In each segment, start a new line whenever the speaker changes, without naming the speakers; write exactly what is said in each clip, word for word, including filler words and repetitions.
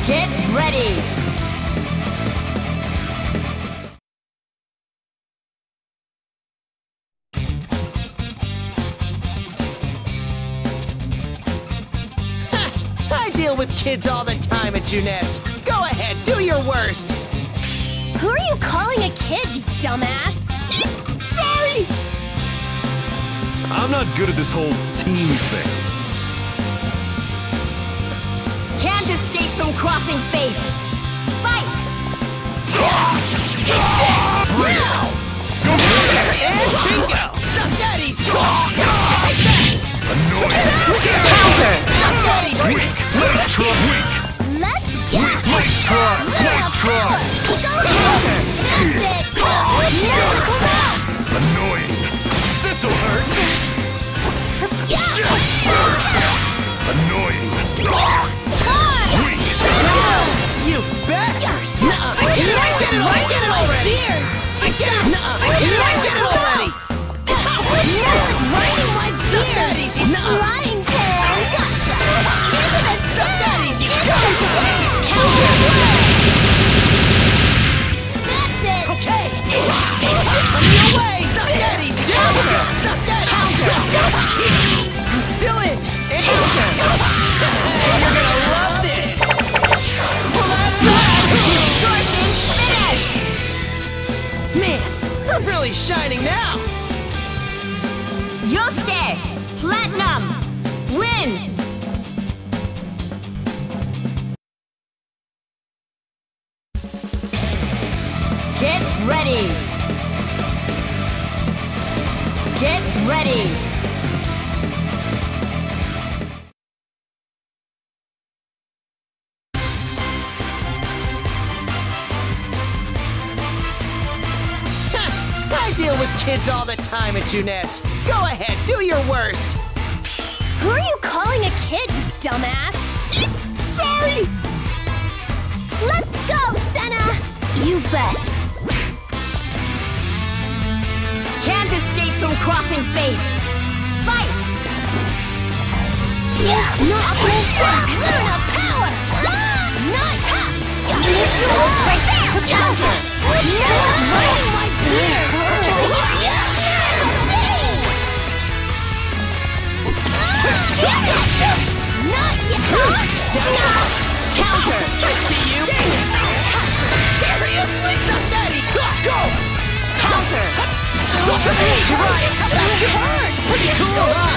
Get ready!
I deal with kids all the time at Junes. Go ahead, do your worst!
Who are you calling a kid, you dumbass?
Sorry!
I'm not good at this whole team thing.
Can't escape from crossing fate! Fight!
Bring it! Go for it!
And bingo! Stop that easy! Take that!
Annoying!
Counter!
Stop that easy!
Weak! Nice try! Weak!
Let's get
Nice try! Nice try!
Go That's it! No, come out!
Annoying! This'll hurt!
Yeah!
Annoying!
Charge!
Weak!
You bastard! Nuh-uh! Get it, get it,
Right
get it
in my
already!
ears!
Get it! Nuh-uh! Get it, get it already!
Right in my
Stop that
ears!
easy! Nuh-uh!
Flying pin! Gotcha! Into the
Stop that
stand!
easy!
Into the stand! That's it!
Okay! On your way! Stop that easy! Stop that! Counter! I'm still in! And counter! You're gonna love this! Well, that's that!
Distortion finish!
Man, I'm really shining now!
Yosuke! Platinum! Win! Get ready! Get ready!
I deal with kids all the time at Junes. Go ahead, do your worst!
Who are you calling a kid, you dumbass?
Sorry!
Let's go, Senna! You bet.
Can't escape from crossing fate! Fight!
Yeah! Not fuck! Luna power! Ah! Nice! Ha! Right there! Counter! No! Right in my ears! Not yet!
Counter! I see you! Dang it! Seriously? Stop that! Go!
Counter!
To me! Right! That hurts! Cool on!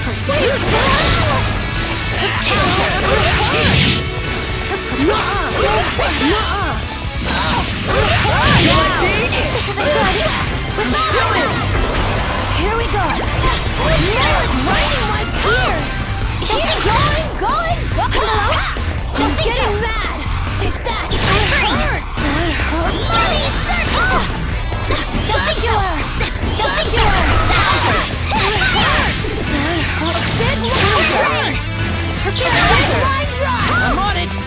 This isn't good!
I'm still in it!
Here we go! Right in my tears! Keep going, going, going! I'm getting mad! Take that! That hurts! That hurts! Money circle! Singular! Singular! That hurts! That hurts! Big line hurts! Forget big line drop!
I'm on it!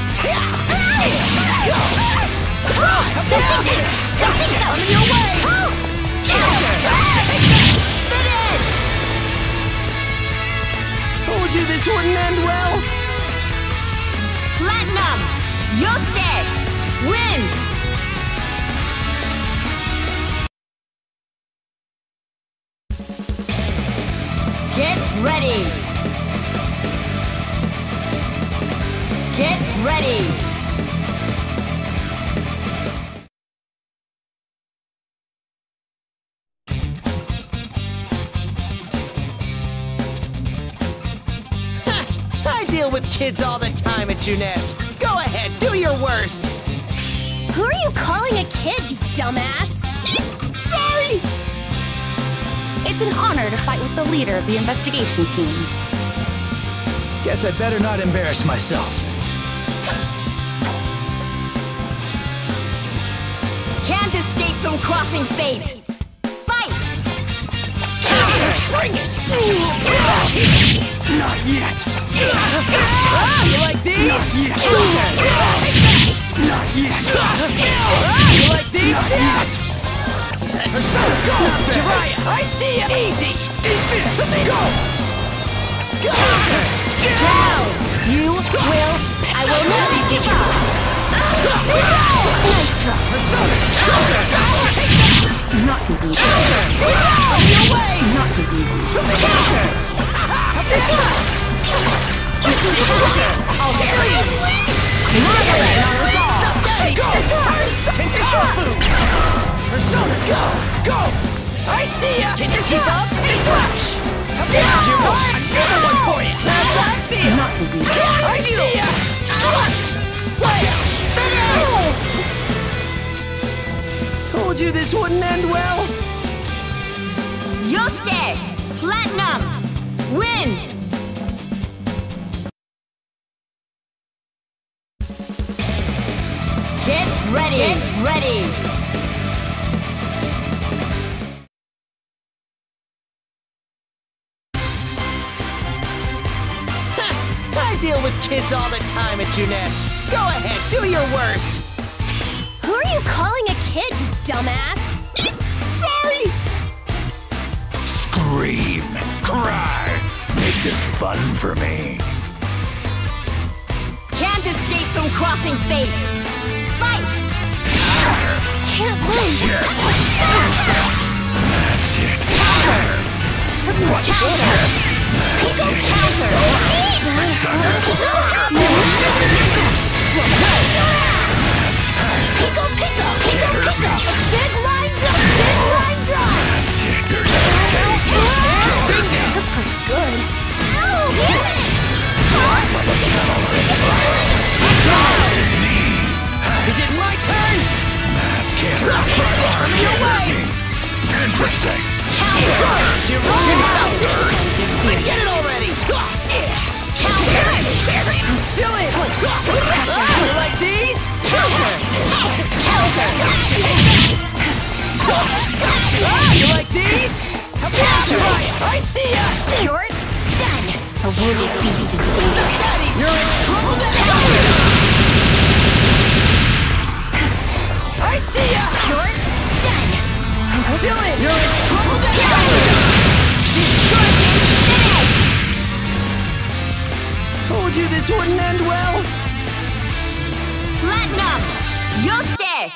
Go! Try!
Don't think so!
On your way!
Finish!
Told you this wouldn't end well!
Platinum! Yosuke! Win! Get ready! Get ready!
I deal with kids all the time at Junes. Go ahead, do your worst!
Who are you calling a kid, you dumbass?
Sorry!
It's an honor to fight with the leader of the investigation team.
Guess I'd better not embarrass myself.
Can't escape from crossing fate! Fight!
Bring it!
Not yet!
Ah, you like these?
Not yet! Not yet!
Ah, you like these?
Not yet!
Set herself, go! Jiraiya, I see ya! Easy!
Eat this! Go!
Go!
Down! You will... I will not be
easy.
Nice try.
Not so easy.
On your way.
Not so easy.
Seriously? Persona, go! Go! I see ya! Can you keep up? Flash! Another one for you! How's that feel?
Not so easy.
I see ya! Sucks! Watch out! Finish! Told you this wouldn't end well!
Yosuke! Platinum! Win! Get ready! Get ready!
I deal with kids all the time at Junes. Go ahead, do your worst!
Who are you calling a kid, dumbass?
Sorry!
Scream, cry, make this fun for me.
Can't escape from crossing fate! Fight!
Can't lose.
That's it.
What?
Counter! Pico counter!
Pico, pico, pico, pico. Big line drop, big line drop.
That's it. You're gonna take it.
You're pretty good. Ow, damn it!
Is it my turn?
That's can't
Turn your way!
Interesting.
Do you roll your mouse? Get it already! I'm still in! Ah, you like these? Ah, you like these? I see ya!
You're done. A wounded beast is dangerous.
You're in trouble now! I see ya!
You're done.
I'm still in! You're in trouble now! Told you this wouldn't end well!
Platinum! Yosuke!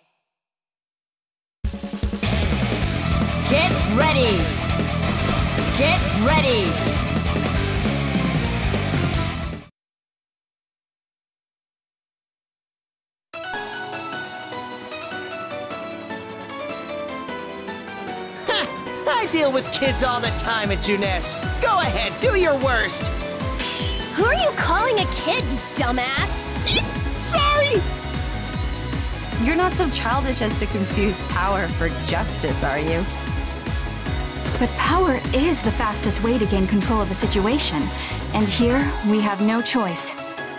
Get ready! Get ready!
I deal with kids all the time at Junes. Go ahead, do your worst!
Who are you calling a kid, dumbass?
Sorry!
You're not so childish as to confuse power for justice, are you? But power is the fastest way to gain control of a situation. And here, we have no choice.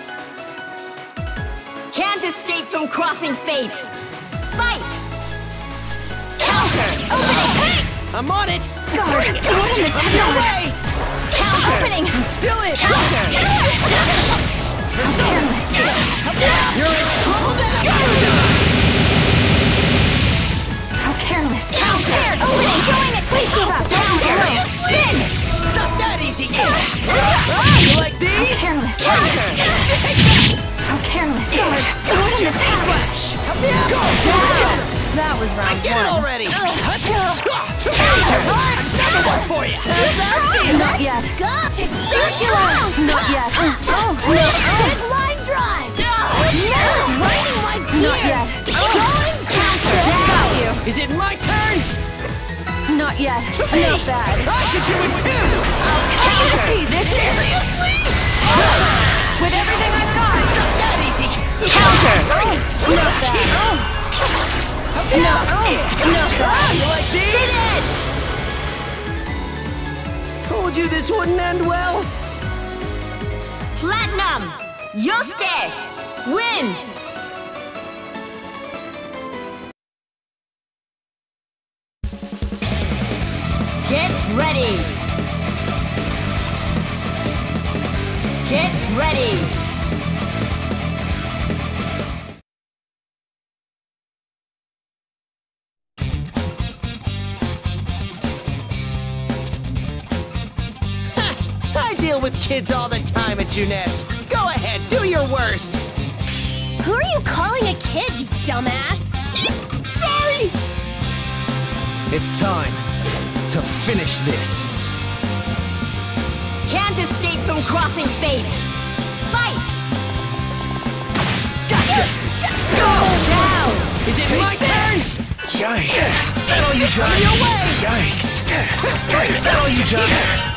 Can't escape from crossing fate! Fight! Counter! Opening!
I'm on it!
Guard,
Bring it!
open the
I'm your
door.
way!
Counter!
Opening.
I'm still in!
Counter!
Careless.
You're in trouble now!
How careless.
Counter! Opening! Going it! Please give up! Don't scare me! Spin!
It's not that easy! Ah, you like these?
Careless.
Counter! Take that!
How careless. Guard, open the table.
Slash! Go! Go!
That was round
Get it
one.
already! Another one for you!
Not yet.
Go. Circular.
Not yet. Oh,
Big line drive. No. Grinding my gears.
Not yet.
Going counter.
got you.
Is it my turn?
Not yet. Not bad.
I can do it too!
Hey, this is
Seriously?
with everything I've got.
It's not that easy!
Counter.
Bring it!
Not bad.
No! No! Ah, you like these? Told you this wouldn't end well!
Platinum! Yosuke! Win! Get ready! Get ready!
I deal with kids all the time at Junes. Go ahead, do your worst!
Who are you calling a kid, you dumbass?
Sorry! It's time to finish this.
Can't escape from crossing fate. Fight!
Gotcha!
Go down!
Is it my turn? Yikes! That all you got? Your way! Yikes! That all you got?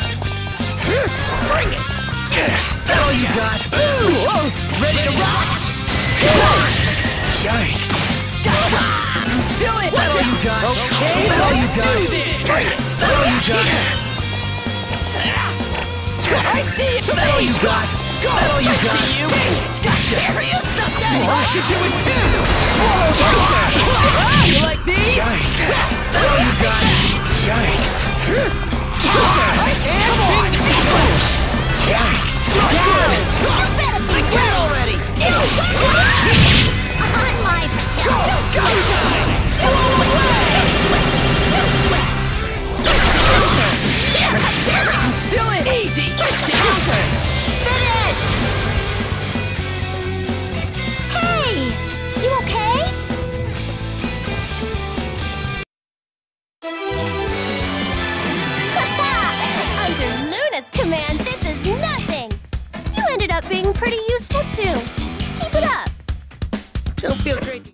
Bring it! That all you got? Ready to rock? Yikes! Gotcha! I'm still in! That all you got? Okay, that all you got? Bring it! That all you got? I see it! That all you got? That all you got? See you! Gotcha! Serious? Stop that! I can do it too! Swallow counter! Ah, you like these? Yikes! That all you got? Yikes! Counter! Come on! Finish! Yikes! Down!
You better be
Get it already!
on my shell. No sweat! No sweat! No sweat! No sweat!
I'm still in! Easy! Counter!
Finish!
Hey! You okay? Under Luna's command, this is nothing! You ended up being pretty useful too. Keep it up!
Don't feel great.